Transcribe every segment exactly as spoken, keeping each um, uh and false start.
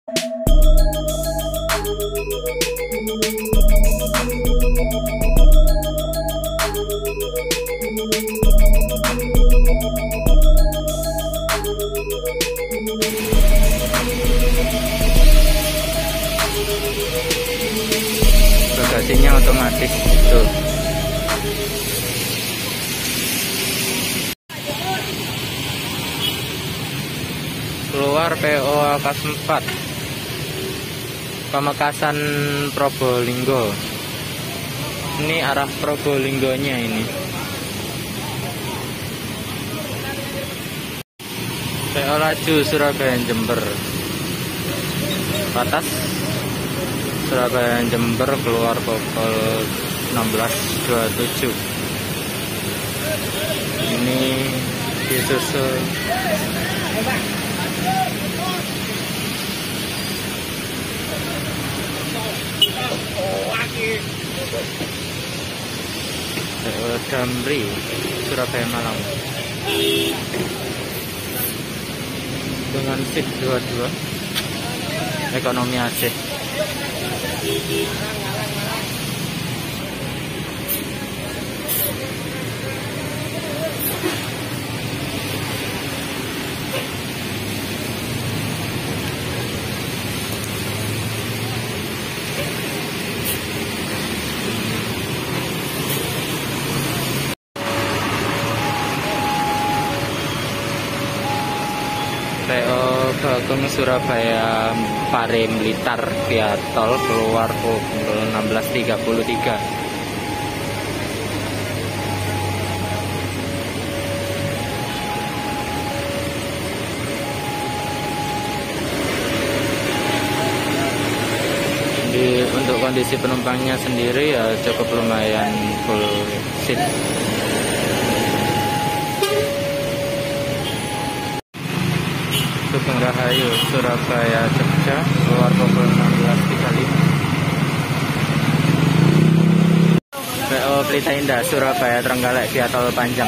Bagasinya otomatis tuh. Keluar P O Alkas empat Pamekasan Probolinggo. Ini arah Probolinggonya ini. P O laju Surabaya Jember. Batas Surabaya Jember keluar pukul enam belas dua puluh tujuh. Ini disusul Damri Surabaya Malang dengan seat dua puluh dua ekonomi Aceh. P O Bagong Surabaya Pare Blitar via tol keluar pukul enam belas tiga puluh tiga. Di, untuk kondisi penumpangnya sendiri ya cukup lumayan full seat. Sugeng Rahayu Surabaya Jogja keluar pukul enam belas tiga puluh lima. P O Pelita Indah Surabaya Trenggalek via tol Panjang.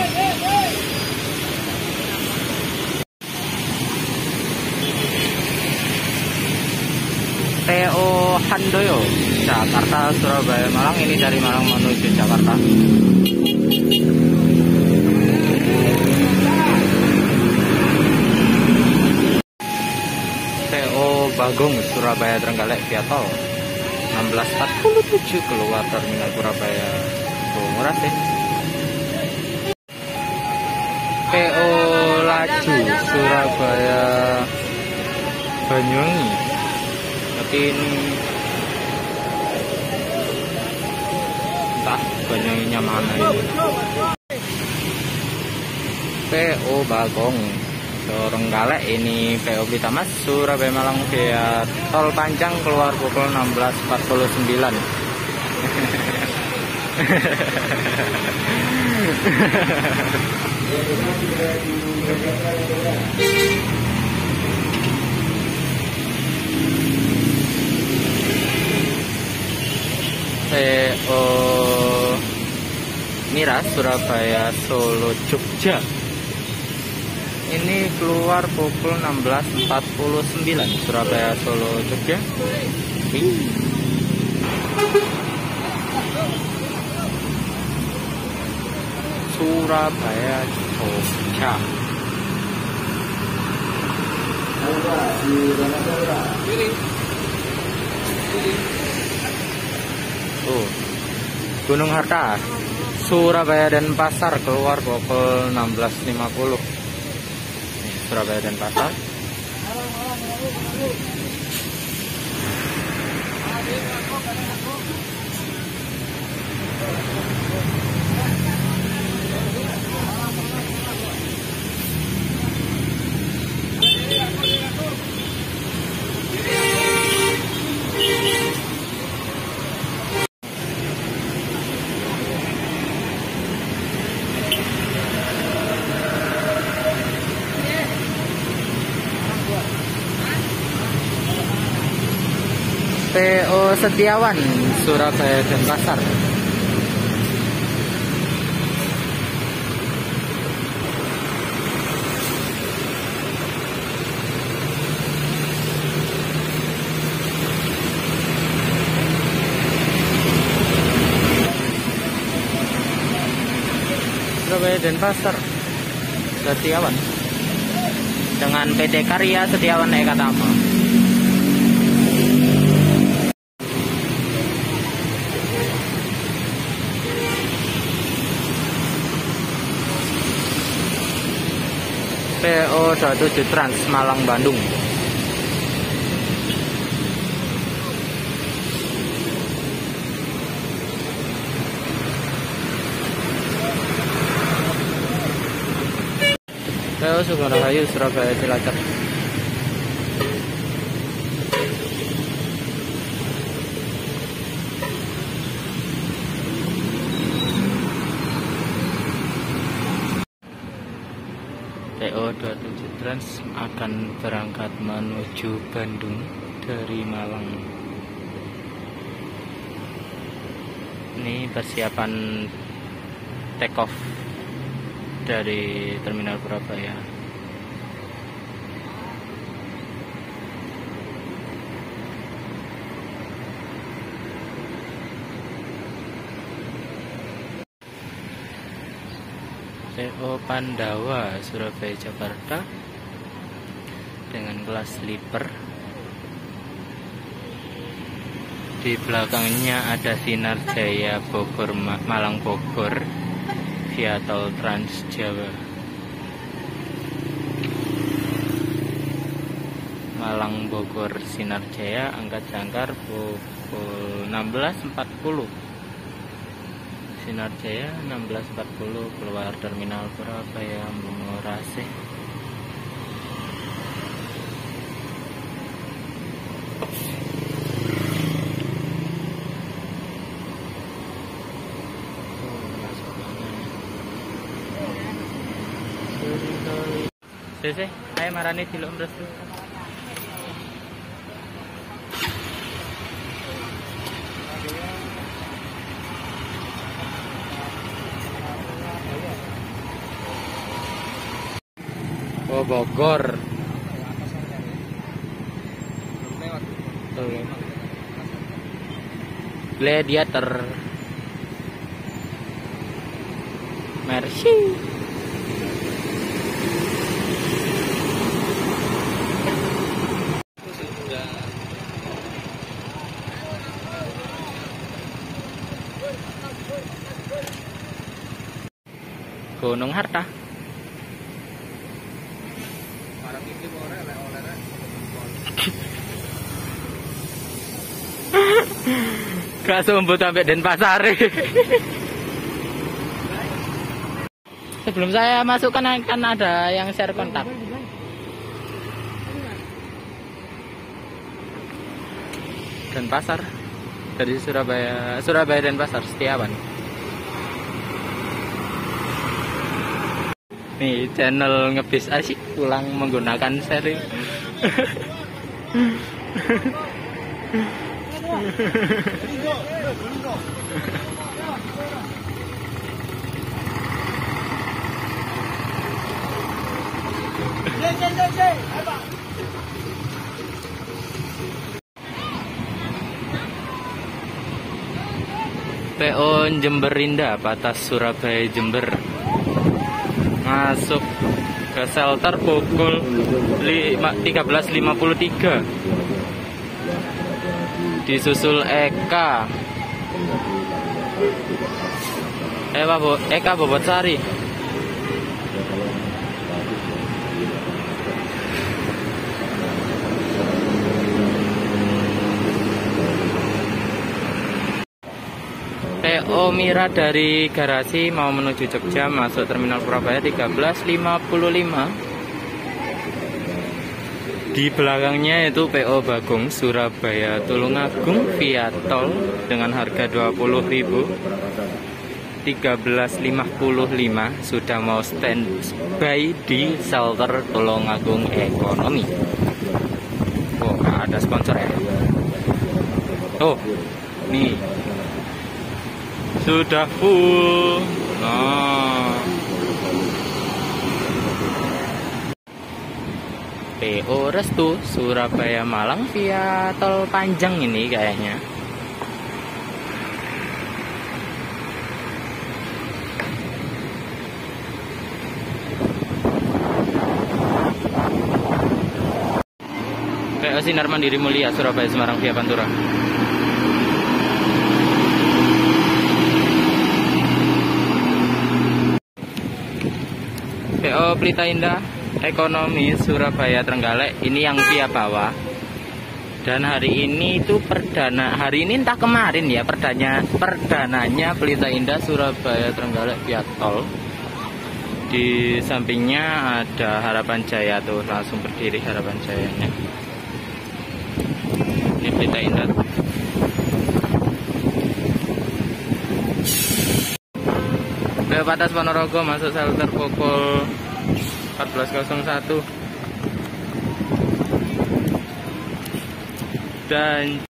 P O Handoyo Jakarta Surabaya Malang, ini dari Malang menuju Jakarta. Bagong Surabaya Trenggalek via tol enam belas empat puluh tujuh keluar terminal Surabaya. Oh, murah sih. P O Laju Surabaya Banyuwangi, tapi ini entah Banyuwanginya mana ini. P O Bagong Trenggalek, ini P O Pelita Mas Surabaya Malang via tol Panjang keluar pukul enam belas empat puluh sembilan. P O Miras Surabaya Solo Jogja, ini keluar pukul enam belas empat puluh sembilan. Surabaya Solo Jogja. Surabaya Jogja. Oh, Gunung Harta Surabaya Denpasar keluar pukul enam belas lima puluh. Surabaya Denpasar. P O Setiawan Surabaya Denpasar. P Surabaya Denpasar Setiawan dengan P T Karya Setiawan Eka Tama. P O dua puluh tujuh Trans Malang Bandung. P O Sukorahayu Surabaya Cilacap. P O dua puluh tujuh Trans akan berangkat menuju Bandung dari Malang. Ini persiapan take off dari Terminal Surabaya. P O Pandawa Surabaya Jakarta dengan kelas sleeper. Di belakangnya ada Sinar Jaya Bogor Malang Bogor via tol Trans Jawa. Malang Bogor Sinar Jaya angkat jangkar pukul enam belas empat puluh. Sinar Jaya enam belas empat puluh keluar Terminal Surabaya Mengorasih. Sese, ayo marane diluk mrestu. Oh, Bogor. Gladiator. Merci. Gunung Harta. Gak sumbut sampai Denpasar. Sebelum saya masukkan akan ada yang share kontak. Denpasar dari Surabaya, Surabaya Denpasar Setiawan. Nih channel ngebis asik pulang menggunakan seri. P O Jember Indah Batas Surabaya Jember masuk ke shelter pukul tiga belas lima puluh tiga. Disusul Eka Eka, Bo Eka Bobotsari. P O Mira dari garasi mau menuju Jogja masuk Terminal Surabaya tiga belas lima puluh lima. Di belakangnya itu P O Bagong Surabaya Tulungagung via tol dengan harga dua puluh ribu. tiga belas lima puluh lima sudah mau standby di shelter Tulungagung Ekonomi. Oh, ada sponsor ya. Oh, nih sudah full. Nah, P O Restu Surabaya Malang via tol panjang ini kayaknya. Sinar Mandiri Mulia Surabaya Semarang via Pantura. P O Pelita Indah Ekonomi Surabaya Trenggalek ini yang via bawah. Dan hari ini itu perdana, hari ini entah kemarin ya perdana perdananya Pelita Indah Surabaya Trenggalek via tol. Di sampingnya ada Harapan Jaya tuh, langsung berdiri Harapan Jayanya. Ini Pelita Indah. Bel Patas Ponorogo masuk shelter pukul empat belas nol satu. Dan